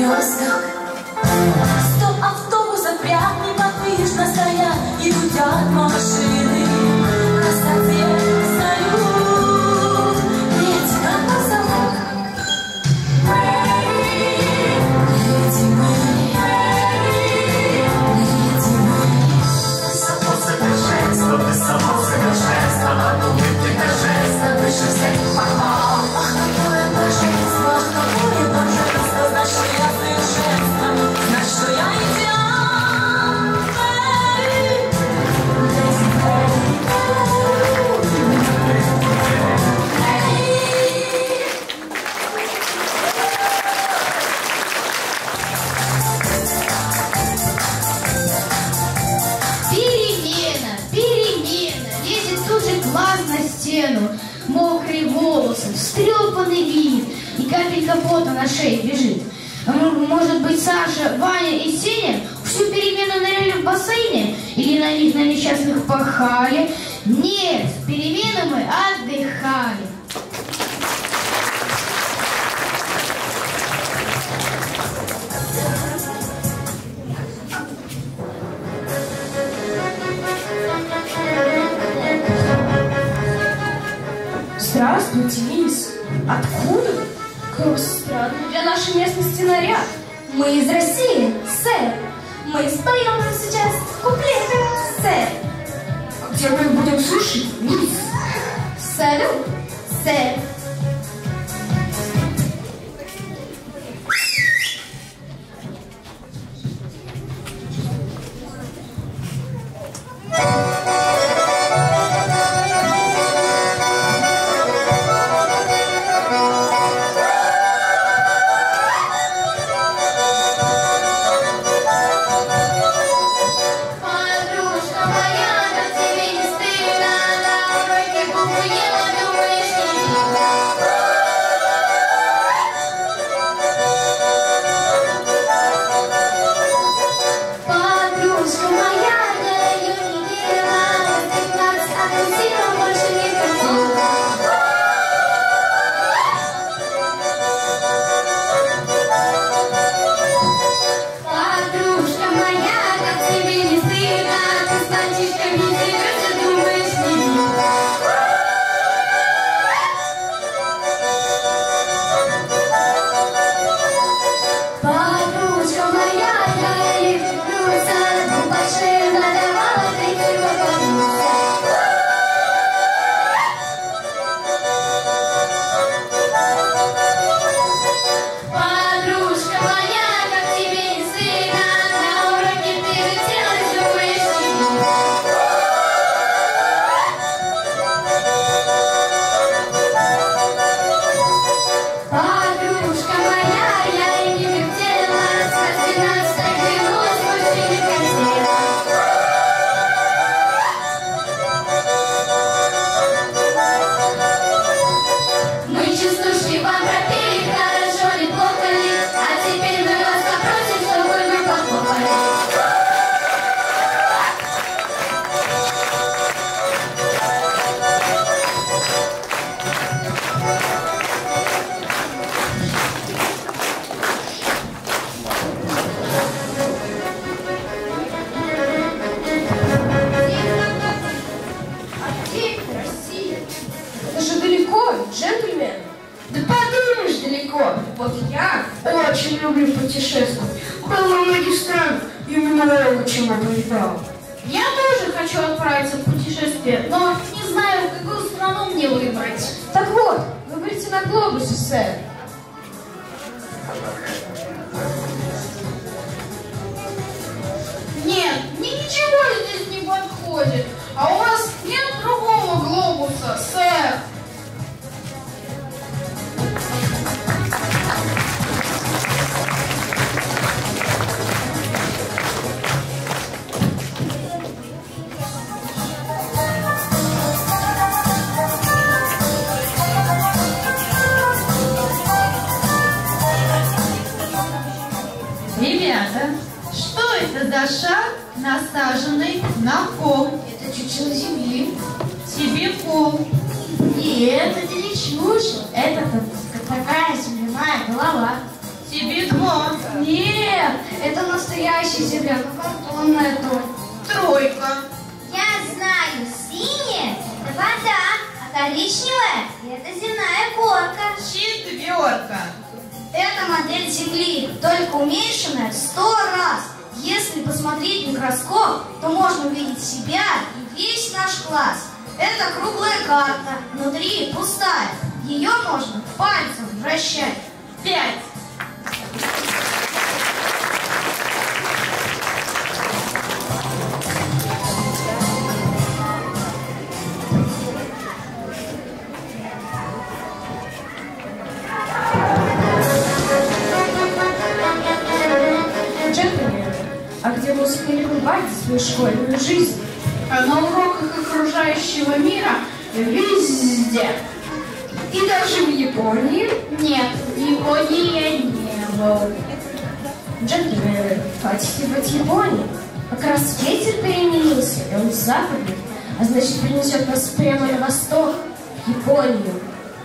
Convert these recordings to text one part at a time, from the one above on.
перекресток. 100 автобусов прям неподвижно стоят и гудят машины. Красоте салют, ведь как зовут? Леди Мэри. Само совершенство, ты само совершенство, от улыбки до жеста, выше всех похвал. Ах, какое блаженство, ах, какое блаженство, знать, что я совершенство, знать, что я идеал. Перемена, лезет тут же глаз на стену, мокрые волосы, встрепанный вид, и капелька пота на шее бежит. Может быть, Саша, Ваня и Сеня всю перемену ныряли в бассейне? Или на них, на несчастных, пахали? Нет, в перемену мы отдыхали. Здравствуйте, мисс. Откуда? Как странно для нашей местности наряд. Мы из России, сэр. Мы споем сейчас куплеты, сэр. А где мы их будем слушать, мисс? Салют, сэр. Подружка моя, как тебе не стыдно, на уроке букву ела, думаешь, не видно. Подружка моя, я ее не видела. 15 откусила, больше не хотела. Подружка моя, как тебе не стыдно, ты с мальчишками дерешься, думаешь, не видно. Подружка моя, я ей влюбился. Ну, большие надавала, ты не попадуся. Подружка моя, как тебе не стыдно, на уроке переделась, думаешь, не видно. Подружка моя, я ей не вертелась. На 12 оглянулась, больше не хотела. Мы частушки вам пропели, хорошо ли, плохо ли, а теперь мы вас попросим, чтобы вы похлопали. А где Россия? Это же далеко, джентльмен. Да подумаешь, далеко. Вот я очень люблю путешествовать. Был во многих странах и много чего повидал. Я тоже хочу отправиться в путешествие, но не знаю, какую страну мне выбрать. Так вот, выберите на глобусе, сэр. Нет, мне ничего здесь не подходит. А у вас нет другого глобуса, сэр? Ребята, что это за шар, насаженный на пол? Это чучело земли. Тебе пол. Нет, это не чучело. Это такая земляная голова. Стебедво. Нет, это настоящая земля, но картонная только. Тройка. Я знаю, синяя – это вода, а коричневая – это земная корка. Четверка. Это модель Земли, только уменьшенная в 100 раз. Если посмотреть в микроскоп, то можно увидеть себя и весь наш класс. Это круглая карта, внутри пустая. Ее можно пальцем вращать. 5. А где вы успели побывать свою школьную жизнь? На уроках окружающего мира везде. И даже в Японии. Нет, в Японии я не был. Джентльмены, хотите быть в Японии? Как раз ветер переменился, и он западный, а значит принесет нас прямо на восток, в Японию.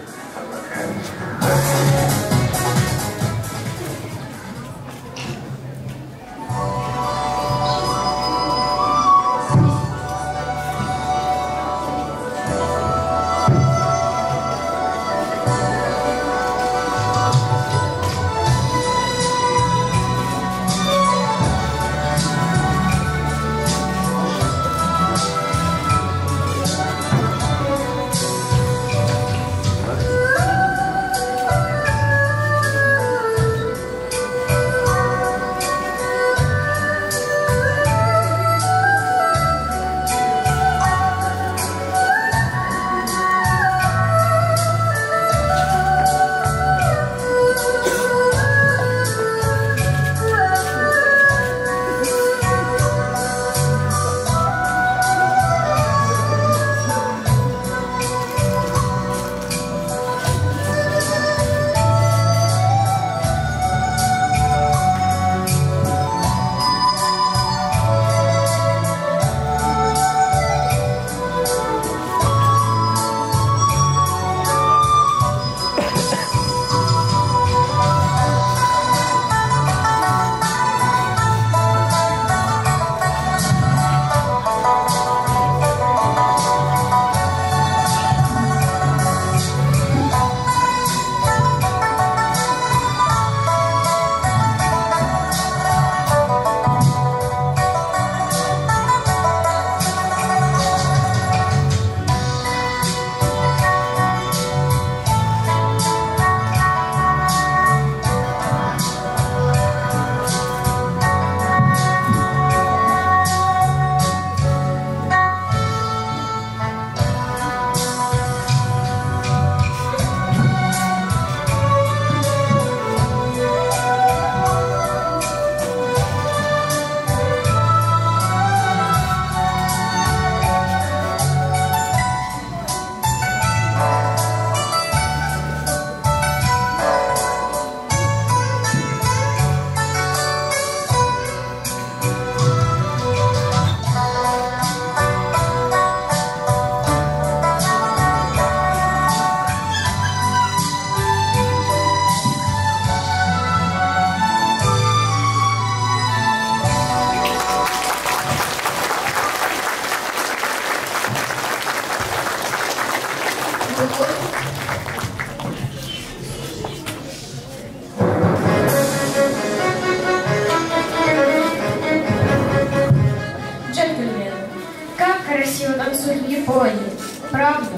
Джентльмены, как красиво танцуют в Японии, правда?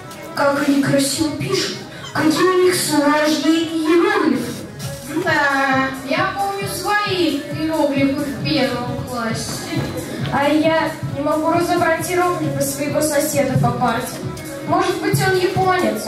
Как они красиво пишут. Какие у них сложные иероглифы. Да, я помню свои иероглифы в первом классе. А я не могу разобрать иероглифы своего соседа по парте. Может быть, он японец?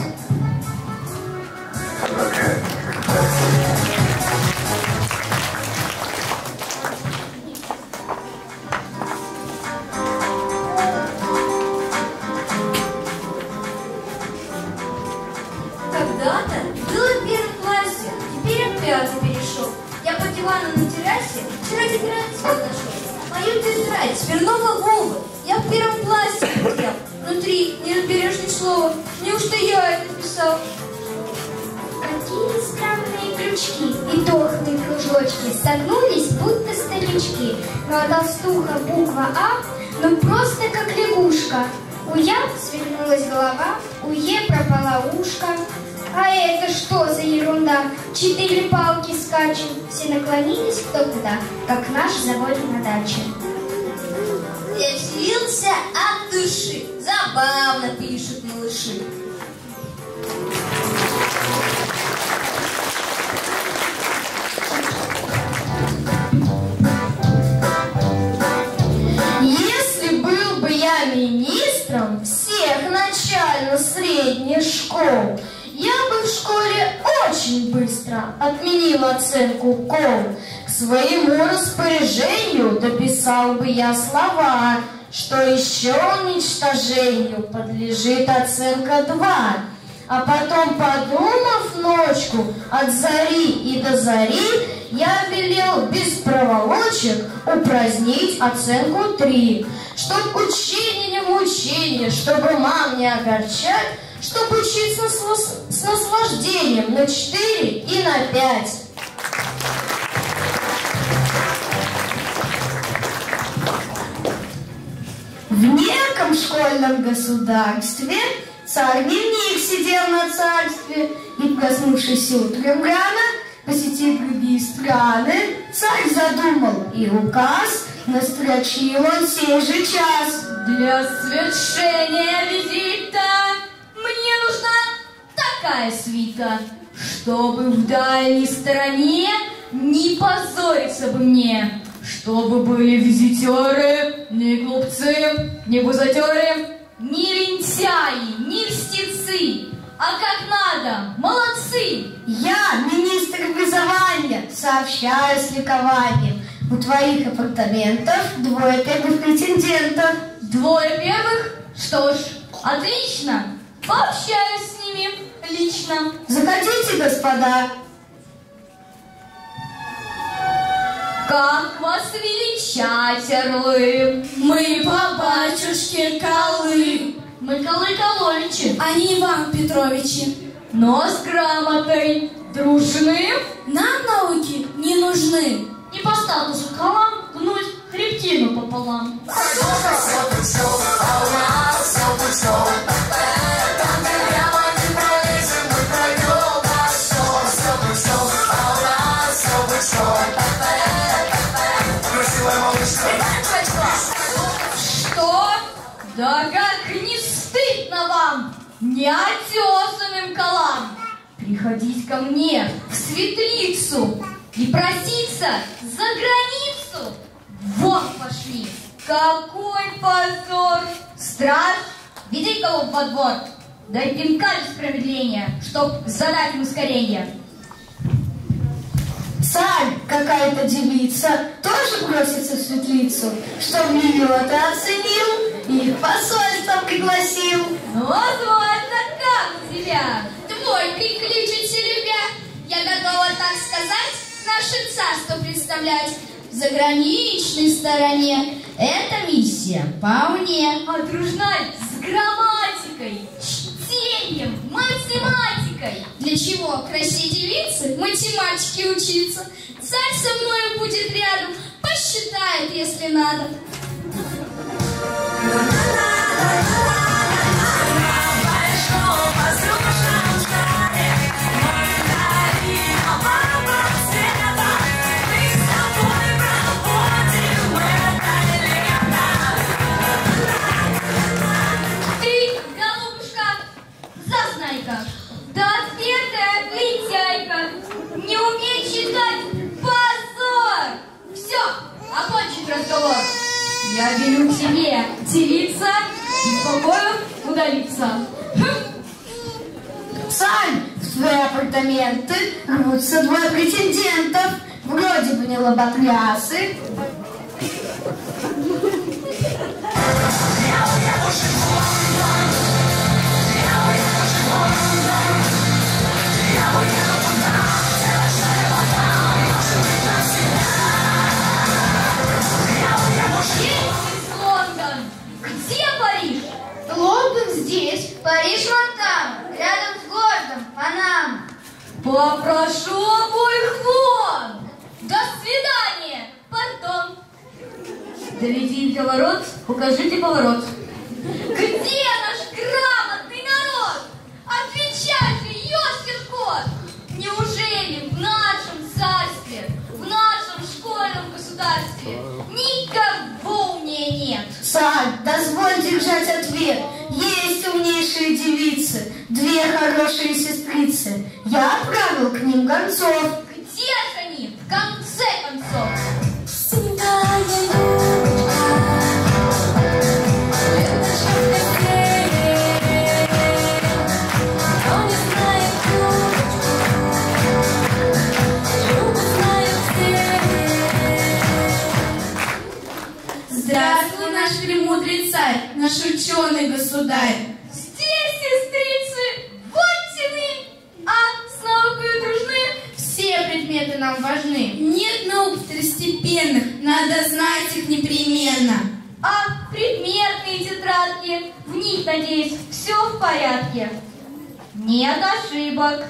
Когда-то было в первом классе, теперь я в пятый перешел. Я по дивану на террасе вчера тетрадь свою нашел. Мою тетрадь Смирнова-Вовы я в первом классе потерял. Внутри не разберешь ни слова. Неужто я это написал? Какие странные крючки и толстые кружочки согнулись, будто старички. Ну а толстуха буква А, ну просто как лягушка. У Я свернулась голова, у Е пропала ушко. А это что за ерунда? 4 палки скачем, все наклонились кто куда, как наш завод на даче. Веселился от души, забавно пишут малыши. Если был бы я министром всех начально-средних школ, я бы в школе очень быстро отменил оценку КОЛ. К своему распоряжению дописал бы я слова, что еще уничтожению подлежит оценка 2. А потом, подумав ночку от зари и до зари, я велел без проволочек упразднить оценку 3. Чтоб учение не мучение, чтобы мам не огорчать, чтоб учиться с наслаждением на 4 и на 5. В неком школьном государстве царь-дневник сидел на царстве, и, проснувшись утром рано, посетив другие страны, царь задумал, и указ настрочил он сей же час. Для свершения визита мне нужна такая свита, чтобы в дальней стороне не позориться бы мне, чтобы были визитеры, не глупцы, не бузатеры, не лентяи, не льстецы, а как надо, молодцы. Я, министр образования, сообщаю с ликованием, у твоих апартаментов 2 первых претендентов. 2 первых? Что ж, отлично, пообщаюсь с ними лично. Заходите, господа. Как вас величать, орлы? Мы по батюшке Колы, Мы Колы Коловичи, а не Иван Петровичи. но с грамотой дружны. Нам науки не нужны. Не по статусу колам гнуть хребтину пополам. Что? Да как не стыдно вам, неотесанным колам, приходить ко мне в светлицу и проситься за границу? Вон пошли! Какой позор! Страж, веди кого во двор, дай пинка без промедления, чтоб задать им ускорение. Царь, какая-то девица, тоже просится в светлицу, чтоб ее-то оценил и их посольство пригласил. Ну, звать-то как тебя? Двойкой кличете, любя. Я готова, так сказать, наше царство представлять. В заграничной стороне эта миссия по мне. А дружна с грамматикой, чтением, математикой. Для чего красе девицы математике учиться? Царь со мною будет рядом, посчитает, если надо. Ты, голубушка, зазнай-ка, да отпетая лентяйка, не умеет читать, позор! Все, окончен разговор. Я велю тебе, девица, из покоев удалиться. Царь, в твои апартаменты рвутся 2 претендентов, вроде бы не лоботрясы. Лондон, где Париж? Лондон здесь, Париж вон там, рядом с городом Панама. По Доведите до ворот, покажите поворот. Где наш грамотный народ? Отвечай же, ёшкин кот! Неужели в нашем царстве, в нашем школьном государстве никого умнее нет? Царь, дозволь держать ответ. Есть умнейшие девицы, две хорошие сестрицы. Я отправил к ним гонцов. Где же они, в конце концов? Здравствуй, наш премудрый царь, наш ученый государь. Здесь, сестрицы, будьте вы, а с наукой дружны? Все предметы нам важны. Нет наук второстепенных, надо знать их непременно. А предметные тетрадки, в них, надеюсь, все в порядке. Нет ошибок.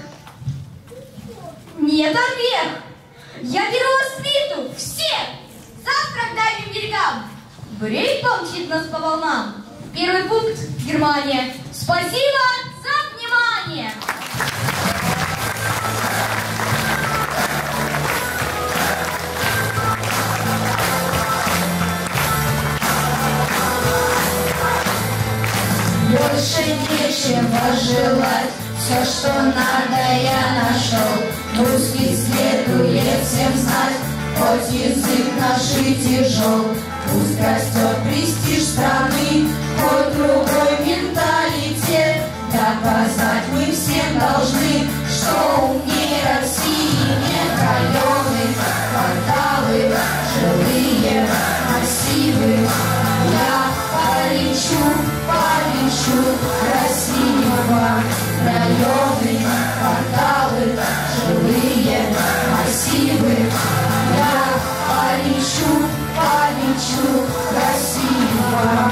Нет орех. Я беру вас в виду, все. Завтра к дальним берегам. Брейк помчит нас по волнам. Первый пункт — Германия. Спасибо за внимание. Больше нечего желать, все, что надо, я нашел. Русский следует всем знать, хоть язык наш и тяжел. Пусть растет престиж страны, хоть другой менталитет. Доказать мы всем должны, что умнее России нет. Районы, кварталы, жилые массивы. Я полечу красиво. Районы, кварталы, жилые массивы. Я полечу красиво.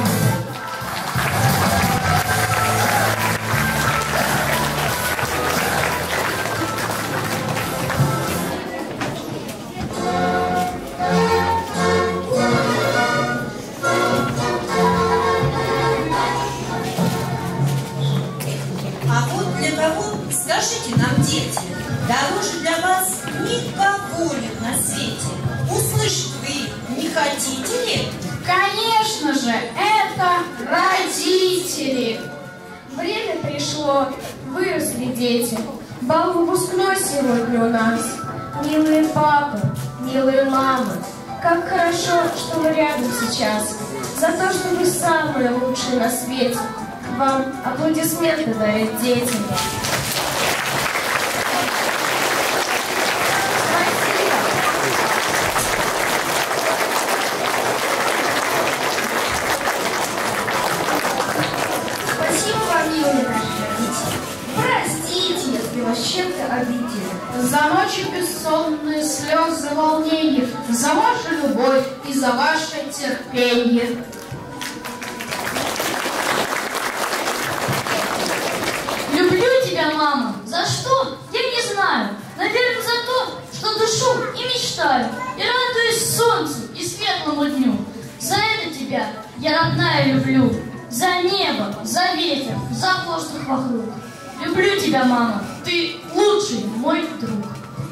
А вот для кого, скажите нам, дети, дороже для вас никого нет на свете. Услышать вы не хотите ли? Конечно же, это родители. Время пришло, выросли дети. Бал выпускной сегодня у нас. Милые папы, милые мамы, как хорошо, что вы рядом сейчас. За то, что вы самые лучшие на свете. Вам аплодисменты дарят дети. Спасибо вам, милые наши родители. Простите, если вас чем-то обидели. За ночью бессонные слезы волнения, за вашу любовь и за ваше терпение. Люблю тебя, мама. За что? Я не знаю. Наверное, за то, что душу и мечтаю, и радуюсь солнцу и светлому дню. За это тебя я, родная, люблю. За небо, за ветер, за воздух вокруг. Люблю тебя, мама. Ты лучший мой друг.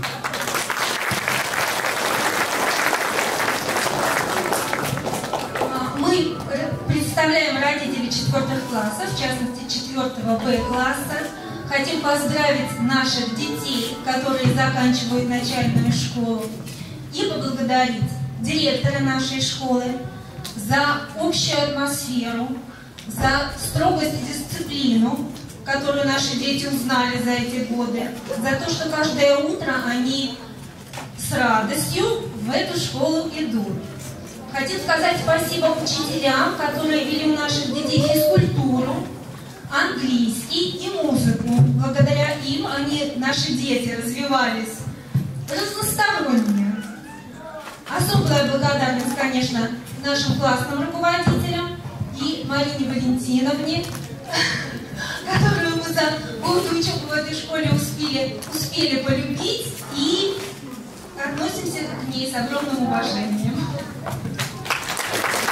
Мы представляем родителей 4 классов, в частности 4 Б класса. Хотим поздравить наших детей, которые заканчивают начальную школу, и поблагодарить директора нашей школы за общую атмосферу, за строгость и дисциплину, которую наши дети узнали за эти годы, за то, что каждое утро они с радостью в эту школу идут. Хотим сказать спасибо учителям, которые вели у наших детей физкультуру, английский и музыку. Благодаря им наши дети развивались разносторонне. Особая благодарность, конечно, нашим классным руководителям и Марине Валентиновне, которую мы за год учебы в этой школе успели полюбить и относимся к ней с огромным уважением.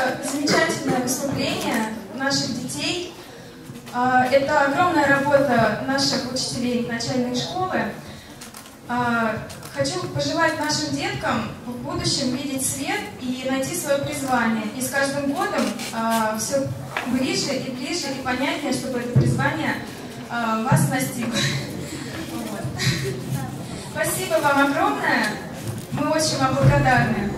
Это замечательное выступление наших детей. Это огромная работа наших учителей начальной школы. Хочу пожелать нашим деткам в будущем видеть свет и найти свое призвание. И с каждым годом все ближе и ближе и понятнее, чтобы это призвание вас настигло. Вот. Спасибо вам огромное. Мы очень вам благодарны.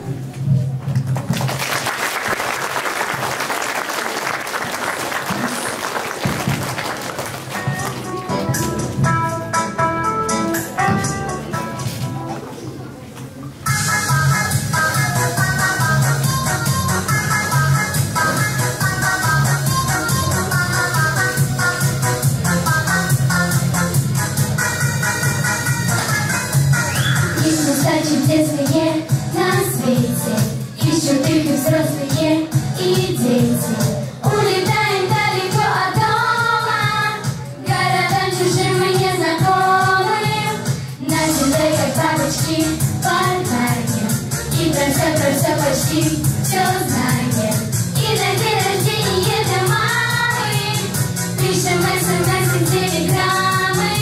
Чудесные на свете, ищут их и взрослые, и дети. Улетаем далеко от дома, городам чужим и незнакомым. На земле, как бабочки, полетаем, и про все почти все знаем. И на день рождения для мамы пишем смс и телеграммы.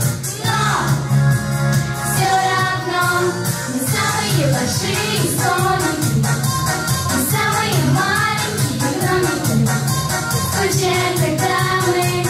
Большие соники, и самые маленькие громики скучаем, когда мы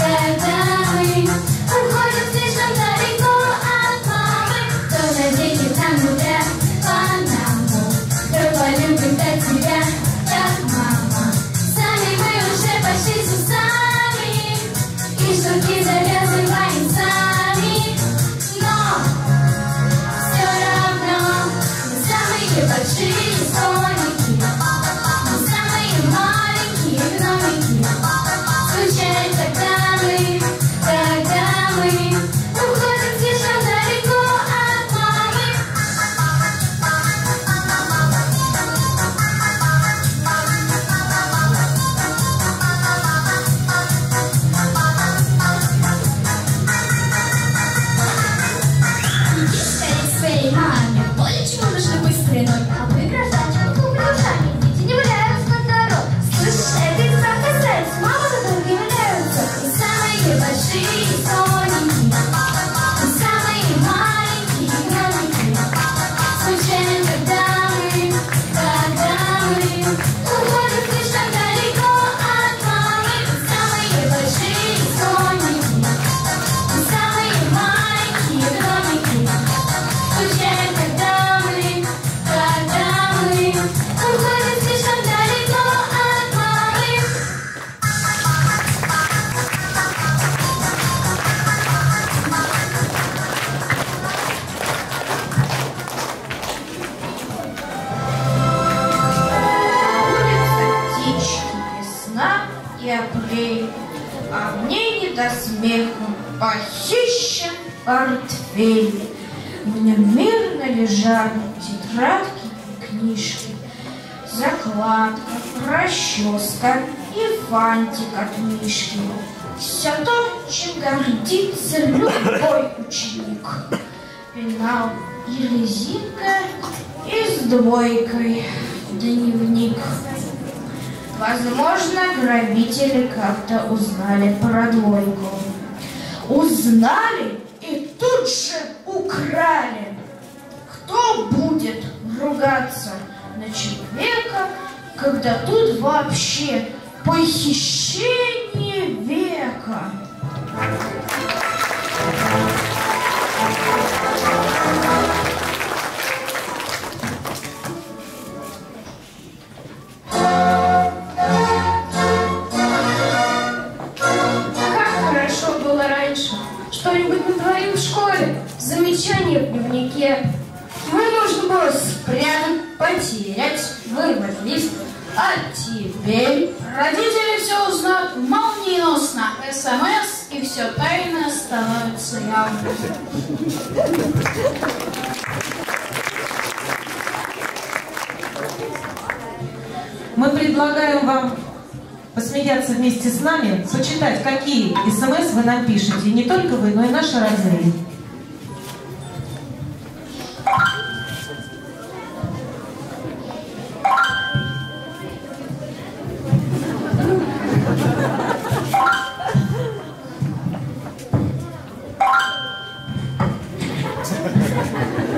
уходим слишком далеко от мамы. Кто наденет нам гулять Панаму, кто полюбит от тебя, как мама. Сами мы уже почти с усами, и штуки завязываем сами. Но все равно большие соники, мы самые маленькие гномики скучаем, когда мы уходим слишком далеко от мамы. Иди скорее к своей маме, более чего нужно быстрый ноль. А вы, гражданчик, ушами, дети не валяются на дорог. Слышишь, это и так касается, мама за другими валяются. И самые большие соники, и самые маленькие гномики скучаем, когда мы уходим слишком далеко от мамы. И самые большие соники, и самые маленькие гномики скучаем, когда мы уходим слишком далеко от мамы. Улица, птички, весна и апрель, а мне не до смеха, похищен портфель. В нем мирно лежат тетрадки и книжки, закладка, расческа и фантик от мишки. Все то, чем гордится любой ученик. Пенал и резинка, и с двойкой дневник. Возможно, грабители как-то узнали про двойку. Узнали и тут же украли. Кто будет ругаться на человека, когда тут вообще похищение века? Как хорошо было раньше. Что-нибудь натворил в школе, замечание в дневнике. Его нужно было спрятать, потерять, вырвать лист. А теперь родители все узнают молниеносно. СМС, и все тайное становится явным. Мы предлагаем вам посмеяться вместе с нами, почитать, какие СМС вы нам пишете. И не только вы, но и наши родные.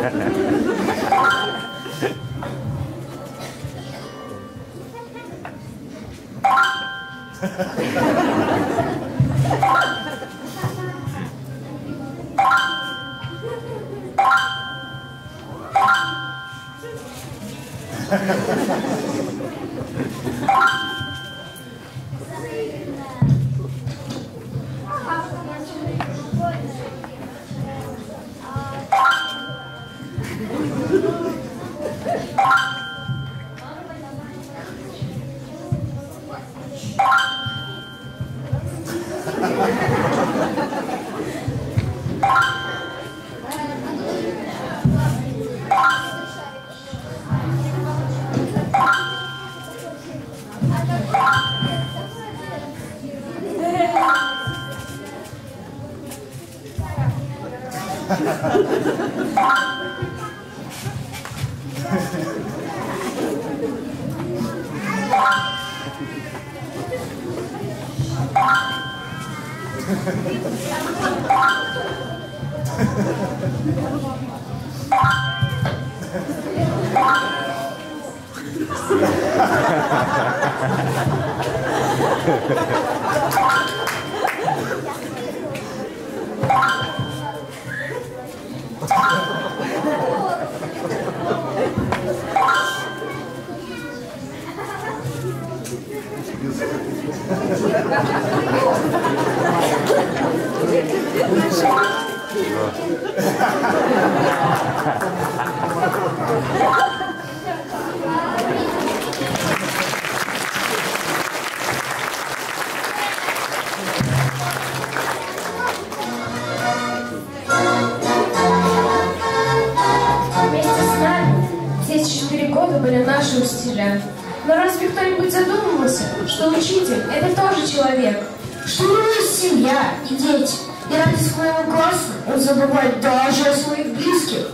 Были наши учителя. Но разве кто-нибудь задумывался, что учитель – это тоже человек? Что у него есть семья и дети, и ради своего класса он забывает даже о своих близких.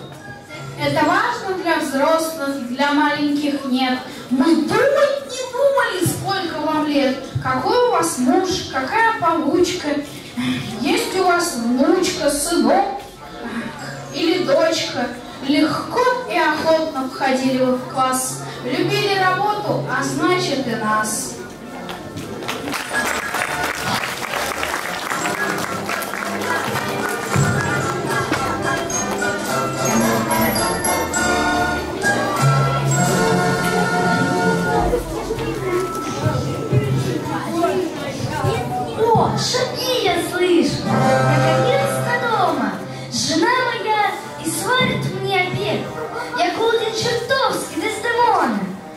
Это важно для взрослых, для маленьких нет. Мы думать не думали, сколько вам лет, какой у вас муж, какая получка, есть у вас внучка, сынок или дочка. Легко и охотно входили вы в класс, любили работу, а значит и нас. О, шаги я слышу! Наконец-то дома! Жена моя и сварит мне обед. Я голоден чертовски, Дездемона.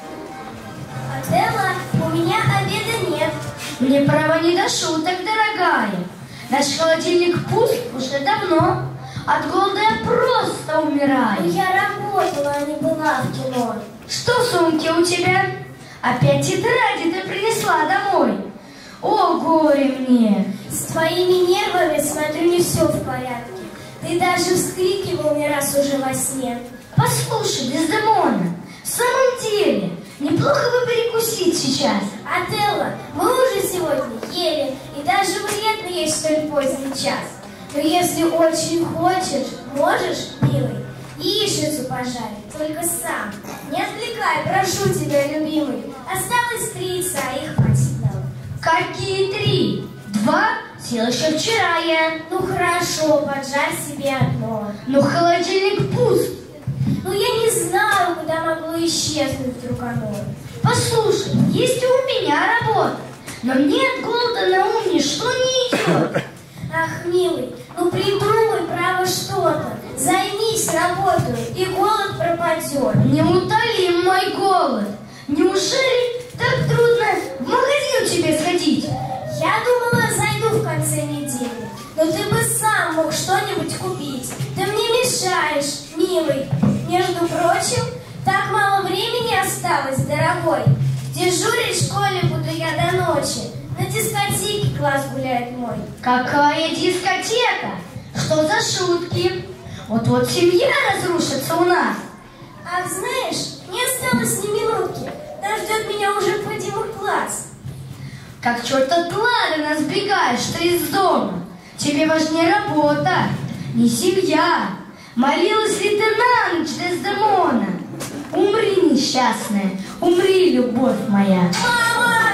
Отелло, у меня обеда нет. Мне право не до шуток, дорогая. Наш холодильник пуст уже давно. От голода я просто умираю. Я работала, а не была в кино. Что в сумке у тебя? Опять тетради ты принесла домой. О, горе мне! С твоими нервами, смотрю, не все в порядке. Ты даже вскрикивал не раз уже во сне. Послушай, Дездемона, в самом деле, неплохо бы перекусить сейчас. Отелло, мы уже сегодня ели, и даже вредно есть в столь поздний час. Но если очень хочешь, можешь, милый, яичницу пожарить, только сам. Не отвлекай, прошу тебя, любимый. Осталось 3 яйца, их хватит нам. Какие 3? 2? Съел еще вчера я. Ну хорошо, поджарь себе одно. Но холодильник пуст. Ну я не знаю, куда могло исчезнуть вдруг оно. Послушай, есть и у меня работа, но мне от голода на ум ничто не идет. Ах, милый, ну придумай, право, что-то. Займись работой, и голод пропадет. Неутолим мой голод. Неужели так трудно в магазин тебе сходить? Я думала, зайду в конце недели. Но ты бы сам мог что-нибудь купить. Ты мне мешаешь, милый. Между прочим, так мало времени осталось, дорогой. Дежурить в школе буду я до ночи. На дискотеке класс гуляет мой. Какая дискотека? Что за шутки? Вот-вот семья разрушится у нас. Ах, знаешь, не осталось ни минутки. Нас ждет меня уже подимок класс. Как черт от ладана сбегаешь ты из дома. Тебе важнее работа, не семья. Молилась ли ты на ночь, Дездемона? Умри, несчастная, умри, любовь моя. Мама!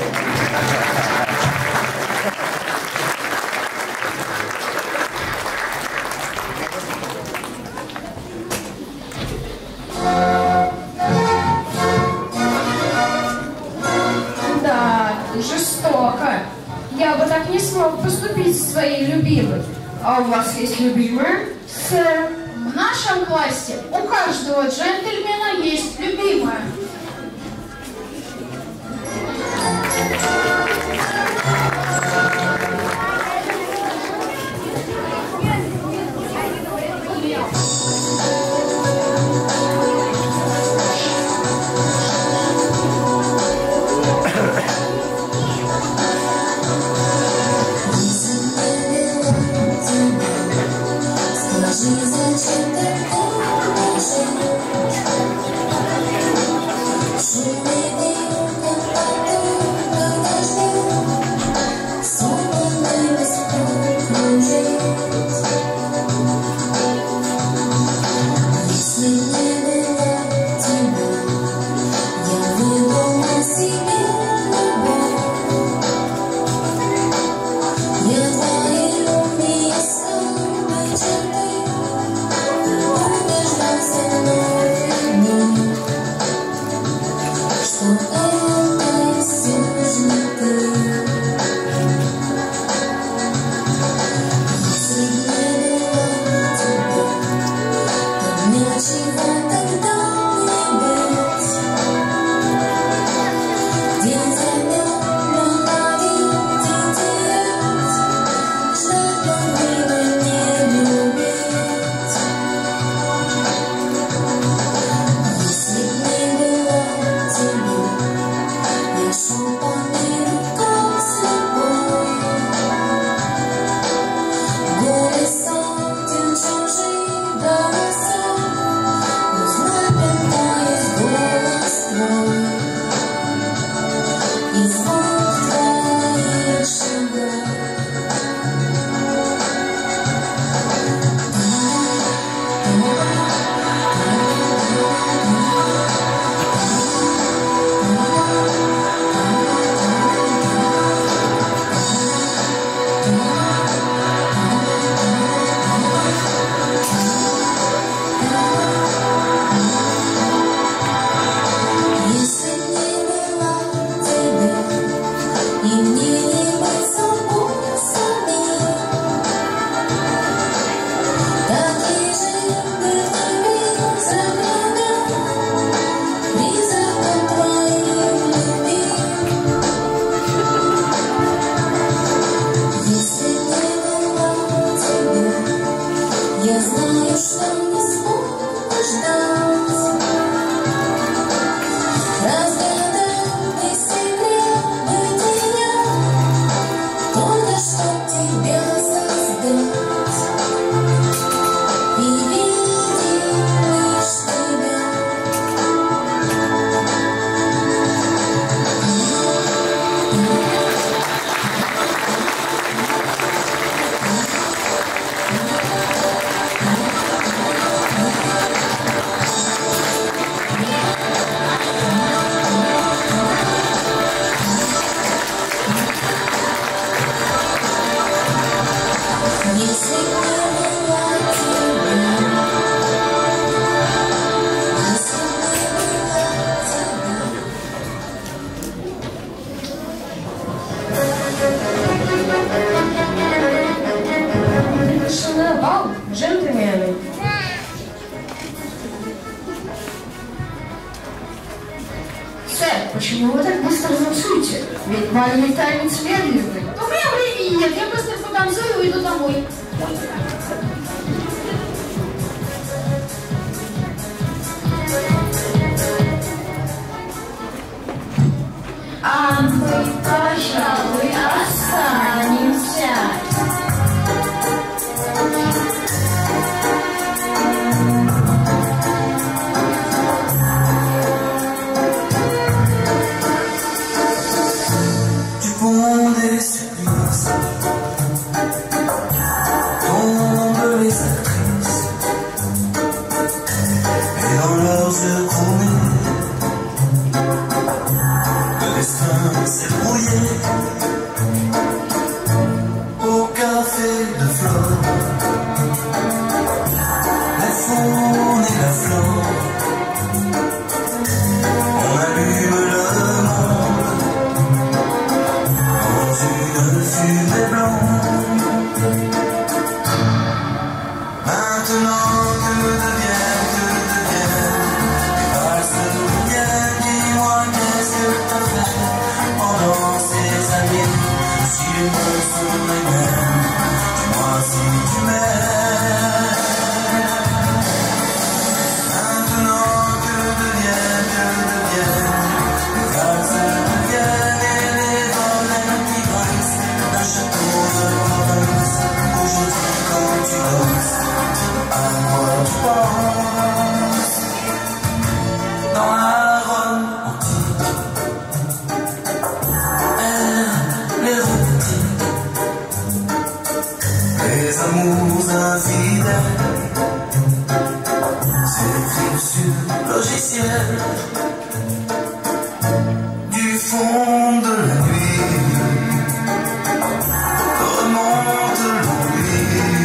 Да, жестоко. Я бы так не смог поступить со своей любимой. А у вас есть любимая? Сэр, в нашем классе у каждого джентльмена есть любимая. Джентльмены. Сэр, почему вы так быстро танцуете? Ведь бальный танец медленный. У меня времени нет, я быстро потанцую и уйду домой. А мы, пожалуй, останемся. Du pont des surprises, tombe les actrices. infidèles s'écrivent sur le logiciel du fond de la nuit. Remonte l'oubli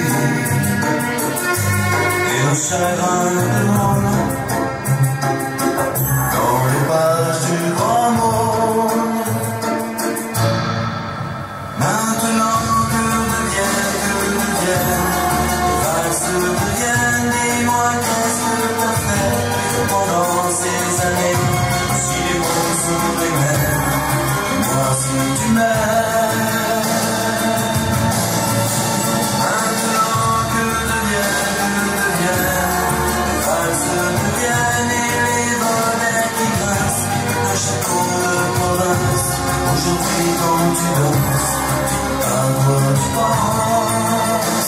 et nos chagrins de monde dans les pages du grand monde. Maintenant que deviennent les valses deviennent, dis-moi qu'est-ce que t'as fait pendant ces années? Si les mots sont les mêmes, dis-moi si tu m'aimes. Maintenant que deviennent les valses deviennent et les volets qui grincent, le chapeau de province. Aujourd'hui quand tu danses, à quoi tu penses?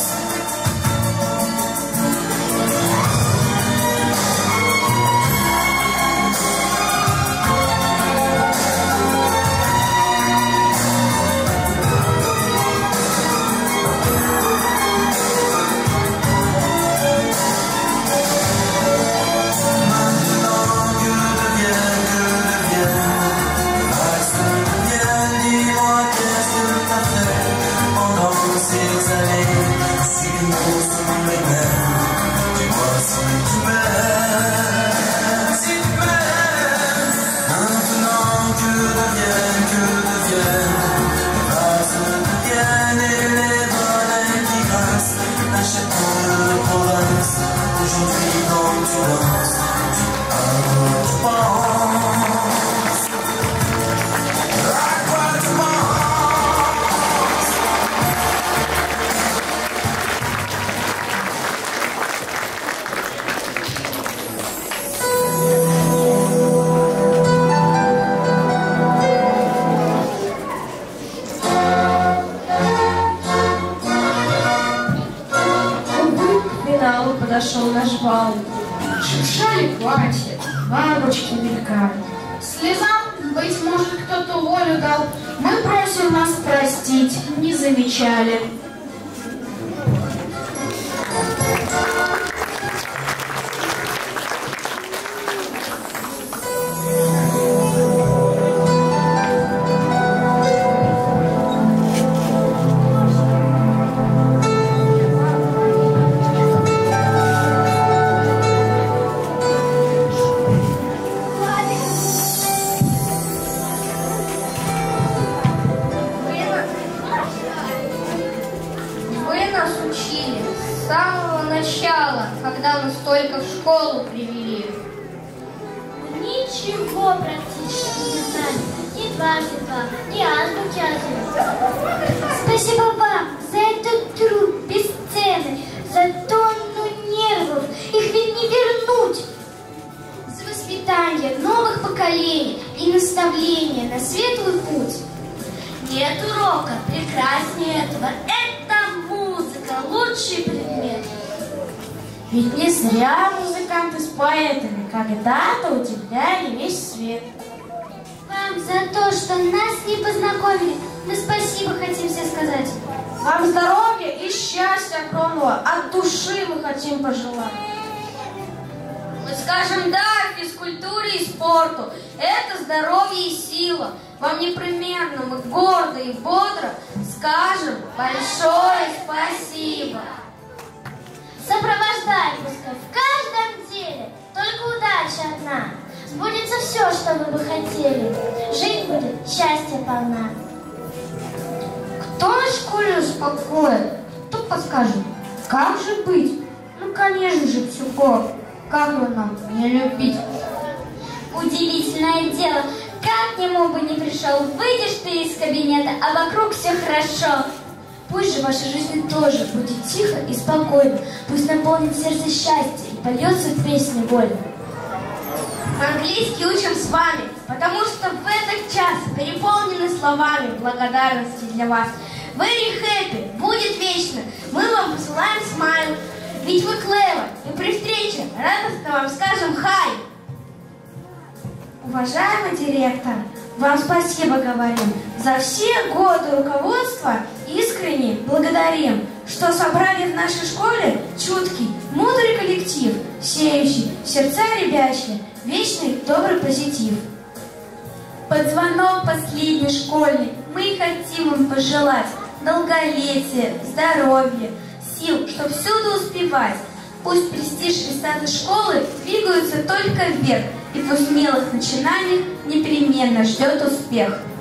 Подошел наш бал. Шуршали платья, бабочки мелькали. Слезам, быть может, кто-то волю дал. Мы просим нас простить, не замечали. С самого начала, когда нас только в школу привели. Ничего практически не знали. Ни дважды два, ни азбуки азбуки. Спасибо вам за этот труд бесценный, за тонну нервов. Их ведь не вернуть. За воспитание новых поколений и наставление на светлый путь. Нет урока прекраснее этого. Это музыка, лучший предмет. Ведь не зря музыканты с поэтами когда-то удивляли весь свет. Вам за то, что нас не познакомили, мы спасибо хотим все сказать. Вам здоровья и счастья огромного от души мы хотим пожелать. Мы скажем да физкультуре и спорту. Это здоровье и сила. Вам непременно мы гордо и бодро скажем большое спасибо. Сопровождай пускай в каждом деле, только удача одна. Сбудется все, что вы бы хотели. Жизнь будет счастья полна. Кто на школе успокоит? Кто подскажет? Как же быть? Ну, конечно же, Псюков. Как его нам не любить? Удивительное дело, как к нему бы не пришел. Выйдешь ты из кабинета, а вокруг все хорошо. Пусть же ваша жизнь тоже будет тихо и спокойно. Пусть наполнит сердце счастье и польется песня вольно. Английский учим с вами, потому что в этот час переполнены словами благодарности для вас. Very happy, будет вечно. Мы вам посылаем смайл. Ведь вы clever, и при встрече радостно вам скажем хай. Уважаемый директор, вам спасибо говорим. За все годы руководства искренне благодарим. что собрали в нашей школе чуткий, мудрый коллектив, сеющий сердца ребячьи, вечный добрый позитив. Под звонок последний школьный мы хотим вам пожелать долголетия, здоровья, сил, чтоб всюду успевать. Пусть престиж и статус школы двигаются только вверх, и пусть в смелых начинаниях непременно ждет успех.